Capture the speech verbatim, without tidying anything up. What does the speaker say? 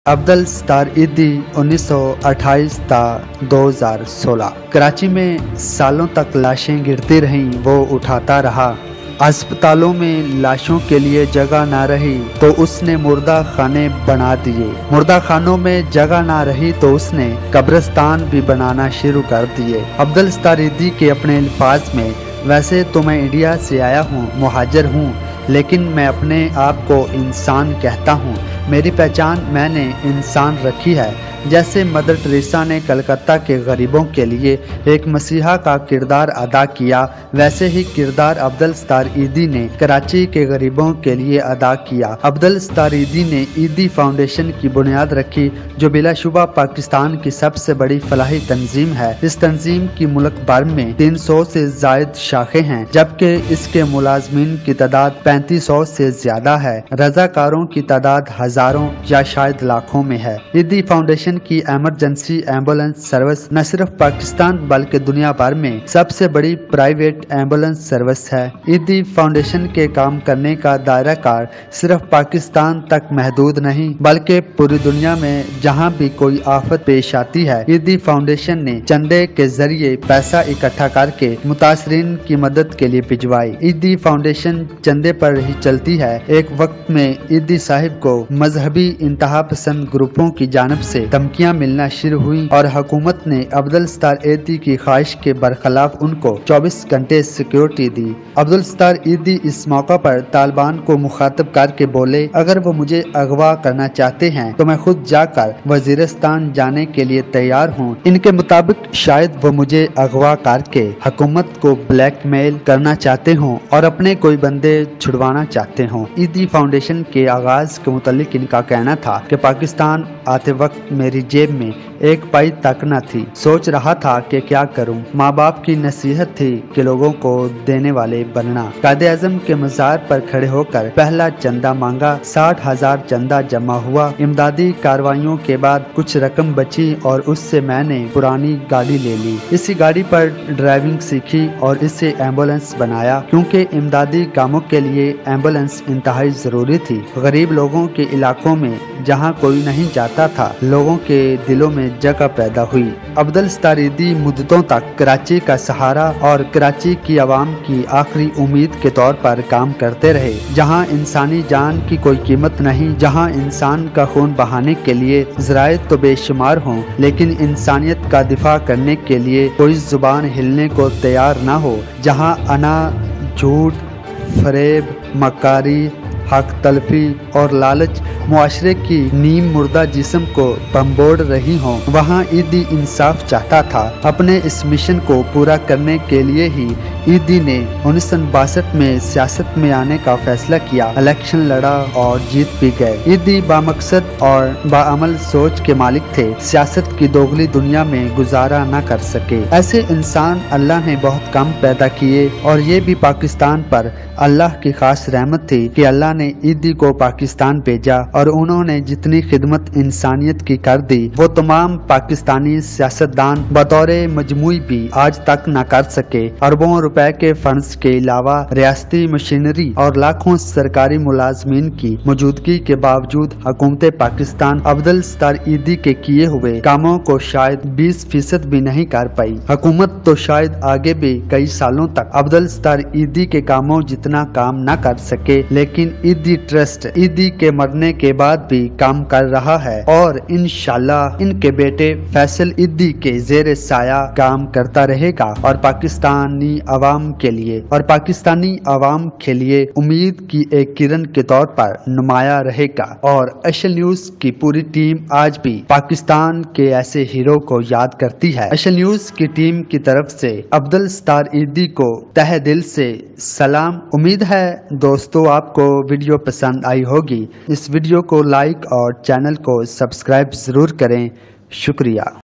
अब्दुल सत्तार ईदी उन्नीस सौ अट्ठाईस ता दो हज़ार सोलह। कराची में सालों तक लाशें गिरती रहीं, वो उठाता रहा। अस्पतालों में लाशों के लिए जगह ना रही तो उसने मुर्दा खाने बना दिए। मुर्दा खानों में जगह ना रही तो उसने कब्रिस्तान भी बनाना शुरू कर दिए। अब्दुल सत्तार ईदी के अपने अल्फाज में, वैसे तो मैं इंडिया से आया हूँ, मुहाजिर हूँ, लेकिन मैं अपने आप को इंसान कहता हूँ। मेरी पहचान मैंने इंसान रखी है। जैसे मदर टेरेसा ने कलकत्ता के गरीबों के लिए एक मसीहा का किरदार अदा किया, वैसे ही किरदार अब्दुल सत्तार ईदी ने कराची के गरीबों के लिए अदा किया। अब्दुल सत्तार ईदी ने ईदी फाउंडेशन की बुनियाद रखी, जो बिलाशुबा पाकिस्तान की सबसे बड़ी फलाही तंजीम है। इस तंजीम की मुल्क भर में तीन सौ से जायद शाखें हैं, जबकि इसके मुलाजमीन की तादाद पैंतीस सौ से ज्यादा है। रजाकारों की तादाद हजारों या शायद लाखों में है। ईदी फाउंडेशन की इमरजेंसी एम्बुलेंस सर्विस न सिर्फ पाकिस्तान बल्कि दुनिया भर में सबसे बड़ी प्राइवेट एम्बुलेंस सर्विस है। ईदी फाउंडेशन के काम करने का दायरा कार सिर्फ पाकिस्तान तक महदूद नहीं, बल्कि पूरी दुनिया में जहां भी कोई आफत पेश आती है, ईदी फाउंडेशन ने चंदे के जरिए पैसा इकट्ठा करके मुतासरीन की मदद के लिए भिजवाई। ईदी फाउंडेशन चंदे पर ही चलती है। एक वक्त में ईदी साहिब को मजहबी इंतहा पसंद ग्रुपों की जानब से धमकियां मिलना शुरू हुई और हुकूमत ने अब्दुल सत्तार ईदी की ख्वाहिश के बरखिलाफ उनको चौबीस घंटे सिक्योरिटी दी। अब्दुल सत्तार ईदी इस मौका पर तालिबान को मुखातब करके बोले, अगर वो मुझे अगवा करना चाहते हैं तो मैं खुद जाकर वजीरिस्तान जाने के लिए तैयार हूँ। इनके मुताबिक शायद वो मुझे अगवा करके हुकूमत को ब्लैकमेल करना चाहते हों और अपने कोई बंदे छुड़वाना चाहते हों। ईदी फाउंडेशन के आगाज के मुतालिक इनका कहना था कि पाकिस्तान आते वक्त मेरी जेब में एक पाई तक न थी। सोच रहा था कि क्या करूं। माँ बाप की नसीहत थी कि लोगों को देने वाले बनना। कायदे आज़म के मज़ार पर खड़े होकर पहला चंदा मांगा। साठ हजार चंदा जमा हुआ। इमदादी कार्रवाइयों के बाद कुछ रकम बची और उससे मैंने पुरानी गाड़ी ले ली। इसी गाड़ी पर ड्राइविंग सीखी और इसे एम्बुलेंस बनाया, क्योंकि इमदादी कामों के लिए एम्बुलेंस इंतहाई जरूरी थी। गरीब लोगों के इलाकों में जहाँ कोई नहीं जाता था, लोगों के दिलों में जगह पैदा हुई। अब्दुल सत्तार ईदी मुद्दतों तक कराची का सहारा और कराची की आवाम की आखिरी उम्मीद के तौर पर काम करते रहे। जहां इंसानी जान की कोई कीमत नहीं, जहां इंसान का खून बहाने के लिए ज़राए तो बेशुमार हों, लेकिन इंसानियत का दिफा करने के लिए कोई जुबान हिलने को तैयार न हो, जहां अना, झूठ, फरेब, मकारी, हक तलफी और लालच मुआशरे की नीम मुर्दा जिस्म को बम्बोड़ रही हों, वहाँ ईदी इंसाफ चाहता था। अपने इस मिशन को पूरा करने के लिए ही ईदी ने उन्नीस सौ बासठ में सियासत में आने का फैसला किया। इलेक्शन लड़ा और जीत भी गए। ईदी बामकसद और बाअमल सोच के मालिक थे। सियासत की दोगली दुनिया में गुजारा न कर सके। ऐसे इंसान अल्लाह ने बहुत कम पैदा किए और ये भी पाकिस्तान पर अल्लाह की खास रहमत थी कि अल्लाह ने ईदी को पाकिस्तान भेजा और उन्होंने जितनी खिदमत इंसानियत की कर दी, वो तमाम पाकिस्तानी सियासतदान बतौर मजमूई भी आज तक न कर सके। अरबों रुपए के फंड्स के अलावा रियासती मशीनरी और लाखों सरकारी मुलाजमीन की मौजूदगी के बावजूद हुकूमत पाकिस्तान अब्दुल सत्तार ईदी के किए हुए कामों को शायद बीस फीसद भी नहीं कर पाई। हुकूमत तो शायद आगे भी कई सालों तक अब्दुल सत्तार ईदी के कामों जितना काम न कर सके, लेकिन ईदी ट्रस्ट ईदी के मरने के बाद भी काम कर रहा है और इंशाल्लाह इनके बेटे फैसल ईदी के जेर साया काम करता रहेगा और पाकिस्तानी अवाम के लिए और पाकिस्तानी अवाम के लिए उम्मीद की एक किरण के तौर पर नुमाया रहेगा। और अशल न्यूज की पूरी टीम आज भी पाकिस्तान के ऐसे हीरो को याद करती है। अशल न्यूज की टीम की तरफ से अब्दुल सत्तार ईदी को तहे दिल से सलाम। उम्मीद है दोस्तों आपको वीडियो पसंद आई होगी। इस वीडियो को लाइक और चैनल को सब्सक्राइब जरूर करें। शुक्रिया।